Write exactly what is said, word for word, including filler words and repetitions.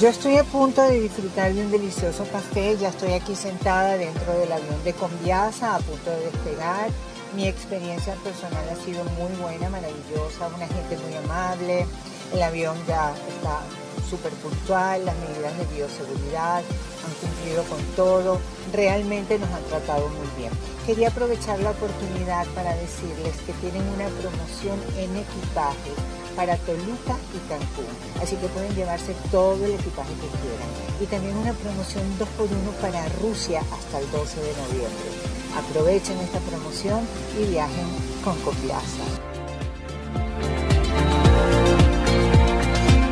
Yo estoy a punto de disfrutar de un delicioso café, ya estoy aquí sentada dentro del avión de Conviasa, a punto de despegar. Mi experiencia personal ha sido muy buena, maravillosa, una gente muy amable, el avión ya está súper puntual, las medidas de bioseguridad han cumplido con todo, realmente nos han tratado muy bien. Quería aprovechar la oportunidad para decirles que tienen una promoción en equipaje para Toluca y Cancún, así que pueden llevarse todo el equipaje que quieran. Y también una promoción dos por uno para Rusia hasta el doce de noviembre. Aprovechen esta promoción y viajen con Conviasa.